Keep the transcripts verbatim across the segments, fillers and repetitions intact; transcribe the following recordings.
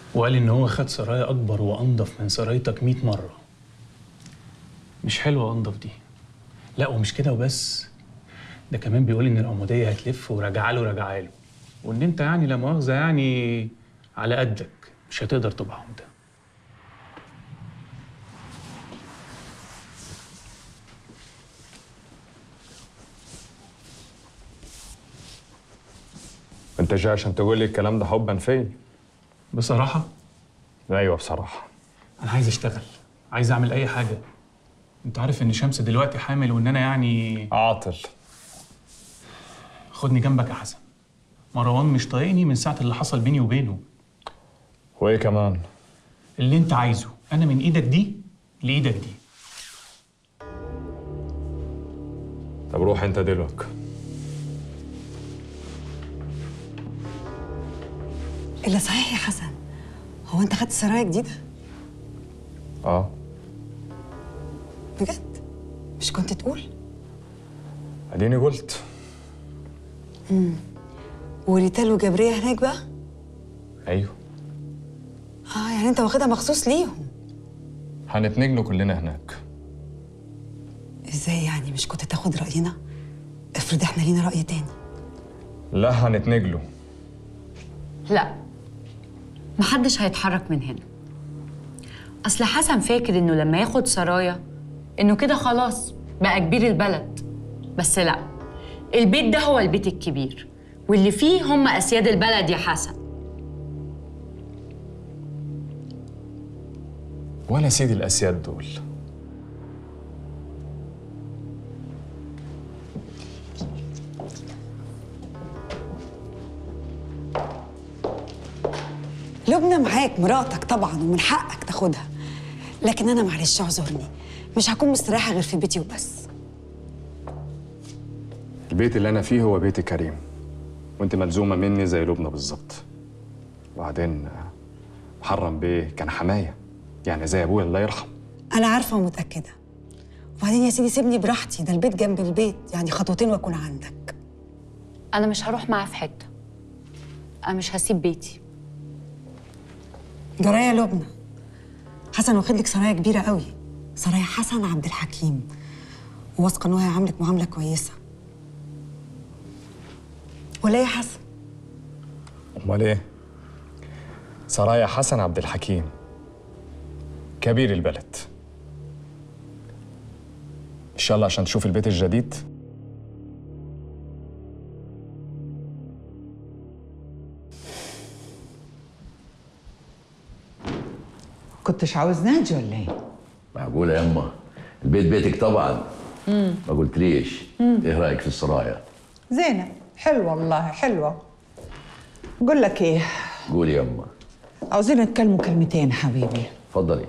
وقال ان هو خد سرايا اكبر وانضف من سرايتك مية مره. مش حلوه انضف دي. لا ومش كده وبس، ده كمان بيقول ان العموديه هتلف وراجعه له راجعه له، وان انت يعني لا مؤاخذه يعني على قدك مش هتقدر تبقى عمده. انت جاي عشان تقول لي الكلام ده حبا فيا؟ بصراحه؟ ايوه بصراحه. انا عايز اشتغل، عايز اعمل اي حاجه. انت عارف ان شمس دلوقتي حامل وان انا يعني عاطل. خدني جنبك يا حسن. مروان مش طايقني من ساعه اللي حصل بيني وبينه. وايه كمان؟ اللي انت عايزه، انا من ايدك دي لايدك دي. طب روح انت دلوقتي. الا صحيح يا حسن، هو انت خدت سرايا جديده؟ اه بجد؟ مش كنت تقول؟ اديني قلت. امم وريتال وجبريه هناك بقى؟ ايوه. اه يعني انت واخدها مخصوص ليهم؟ هنتنجلوا كلنا هناك. ازاي يعني؟ مش كنت تاخد راينا؟ افرض احنا لينا راي تاني. لا هنتنجلوا. لا، محدش هيتحرك من هنا. اصل حسن فاكر انه لما ياخد سرايا انه كده خلاص بقى كبير البلد، بس لا، البيت ده هو البيت الكبير واللي فيه هم اسياد البلد يا حسن. ولا سيد الاسياد دول. لبنى معاك مراتك طبعا ومن حقك تاخدها، لكن انا معلش اعذرني، مش هكون مستريحه غير في بيتي وبس. البيت اللي انا فيه هو بيت كريم، وانت ملزومه مني زي لبنى بالظبط. وبعدين محرم بيه كان حمايه، يعني زي ابويا الله يرحمه. انا عارفه ومتاكده. وبعدين يا سيدي سيبني براحتي، ده البيت جنب البيت، يعني خطوتين واكون عندك. انا مش هروح معاه في حته، انا مش هسيب بيتي. جرايه يا لبنى، حسن واخد لك سرايا كبيره قوي، سرايا حسن عبد الحكيم، وواثقه ان هو هيعاملك معامله كويسه. ولا يا حسن؟ امال ايه؟ سرايا حسن عبد الحكيم كبير البلد. ان شاء الله عشان تشوف البيت الجديد. كنتش عاوز ناجي ولا ايه؟ معقولة يا اما البيت بيتك طبعا. مم. ما قلتليش. مم. ايه رايك في السرايا؟ زينة، حلوة والله حلوة. بقول لك ايه؟ قولي يا اما. عاوزين نتكلموا كلمتين حبيبي. اتفضلي.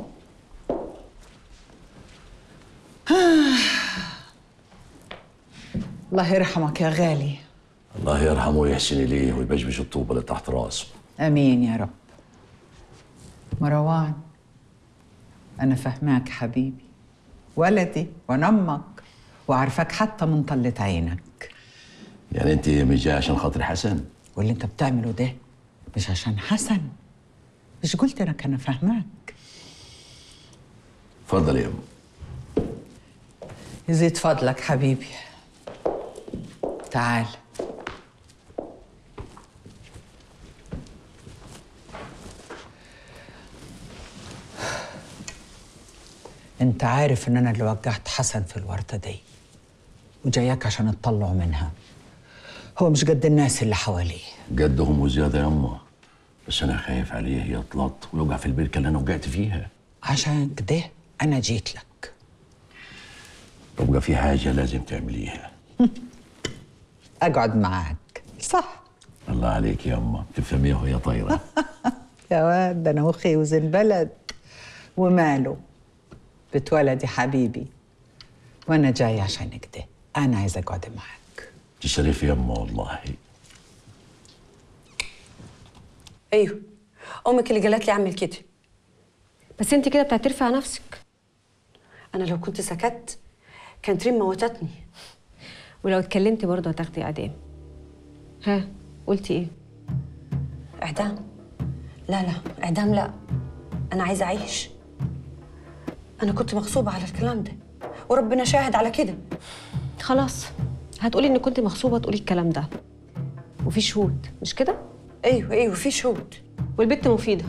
الله يرحمك يا غالي. الله يرحمه ويحسن اليه ويبشبش الطوبة اللي تحت راسه. امين يا رب. مروان، انا فهماك حبيبي، ولدي وانا امك، وعارفاك حتى من طلة عينك. يعني انت مش جاي عشان خاطر حسن؟ واللي انت بتعمله ده مش عشان حسن. مش قلت لك انا فهماك؟ اتفضلي يا ام. يزيد فضلك حبيبي. تعال. انت عارف ان انا اللي وجهت حسن في الورطه دي، وجاياك عشان تطلعه منها. هو مش قد الناس اللي حواليه. قدهم وزياده يا اما، بس انا خايف عليه يطلط ويوقع في البركه اللي انا وقعت فيها. عشان كده انا جيت لك. يبقى في حاجه لازم تعمليها. اقعد معاك، صح؟ الله عليك يا اما، بتفهميها وهي طايره. يا واد، ده انا مخي وزن بلد. وماله؟ بتولدي حبيبي، وانا جاي عشان كده. انا عايزه اقعد معاك. تشرفي يا اما والله. ايوه، امك اللي قالت لي اعمل كده. بس انت كده بتعترفي على نفسك. انا لو كنت سكت كانت ريم موتتني، ولو اتكلمتي برضه هتاخدي اعدام. ها قلتي ايه؟ اعدام؟ لا لا اعدام لا، انا عايزه اعيش. انا كنت مغصوبه على الكلام ده وربنا شاهد على كده. خلاص هتقولي ان كنت مغصوبه تقولي الكلام ده، وفي شهود مش كده؟ ايوه ايوه في شهود. والبنت مفيده.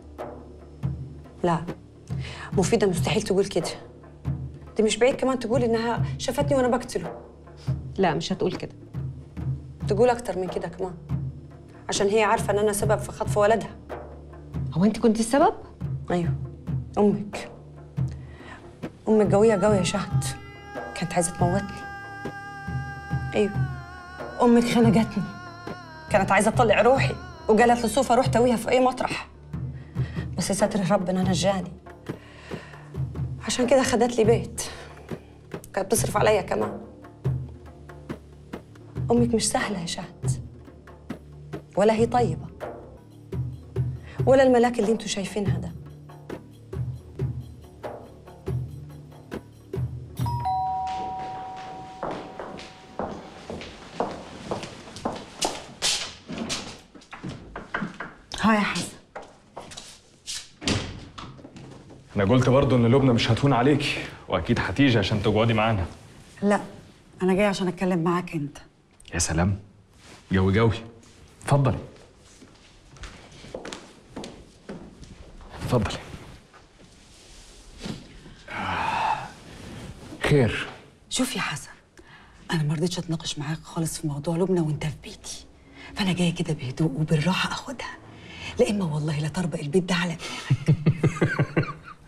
لا مفيده مستحيل تقول كده، دي مش بعيد كمان تقول انها شافتني وانا بقتله. لا مش هتقول كده، تقول اكتر من كده كمان، عشان هي عارفه ان انا سبب في خطف ولدها. هو انت كنت السبب؟ ايوه امك. امك قويه قويه يا شهد، كانت عايزه تموتني. ايوه امك خنقتني، كانت عايزه تطلع روحي وقالت لصوفة روح تويها في اي مطرح، بس ستر ربنا نجاني. عشان كده خدت لي بيت، كانت تصرف عليا كمان. امك مش سهله يا شهد، ولا هي طيبه، ولا الملاك اللي انتوا شايفينها ده. ها يا حسن. انا قلت برضه ان لبنى مش هتهون عليكي، واكيد هتيجي عشان تقعدي معانا. لا انا جاي عشان اتكلم معاك انت. يا سلام، جوي جوي. اتفضلي اتفضلي. خير؟ شوف يا حسن، انا ما رضيتش اتناقش معاك خالص في موضوع لبنى وانت في بيتي، فانا جايه كده بهدوء وبالراحه اخدها، لا اما والله لا طربق البيت ده على دماغك.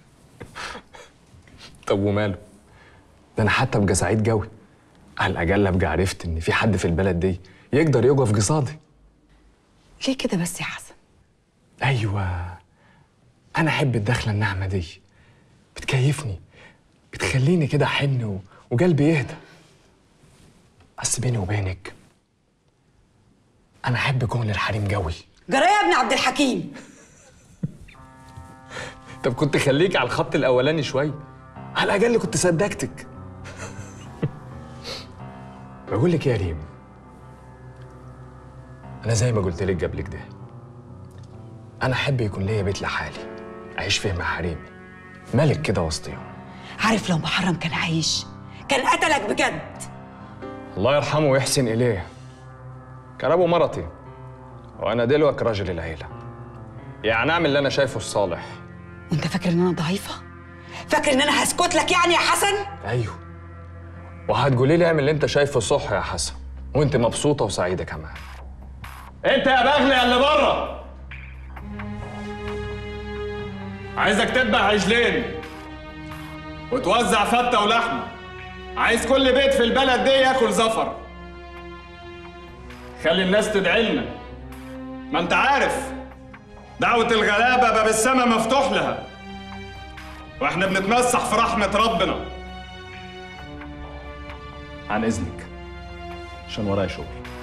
طب وماله؟ ده انا حتى ابقى سعيد جوي، على الاقل ابقى عرفت ان في حد في البلد دي يقدر يقف قصادي. ليه كده بس يا حسن؟ ايوه، انا احب الدخله الناعمه دي، بتكيفني، بتخليني كده احن و- وقلبي يهدى. بس بيني وبينك انا احب كون الحريم جوي. جرى يا ابن عبد الحكيم. طب كنت خليك على الخط الاولاني شويه، على الاقل كنت صدقتك. بقول لك يا ريم، انا زي ما قلت لك قبل كده، انا احب يكون ليا بيت لحالي اعيش فيه مع حريمي، ملك كده وسطيهم. عارف لو محرم كان عايش كان قتلك بجد. الله يرحمه ويحسن اليه، كان ابو مرتي وانا دلوك راجل العيله، يعني اعمل اللي انا شايفه الصالح. وانت فاكر ان انا ضعيفه؟ فاكر ان انا هسكت لك يعني يا حسن؟ ايوه، وهتقولي لي اعمل اللي انت شايفه صح يا حسن، وانت مبسوطه وسعيده كمان. انت يا بغل يا اللي بره، عايزك تذبح عجلين وتوزع فته ولحمه، عايز كل بيت في البلد دي ياكل زفر. خلي الناس تدعي لنا، ما انت عارف دعوه الغلابه باب السما مفتوح لها، واحنا بنتمسح في رحمه ربنا. عن اذنك عشان ورايا شغل.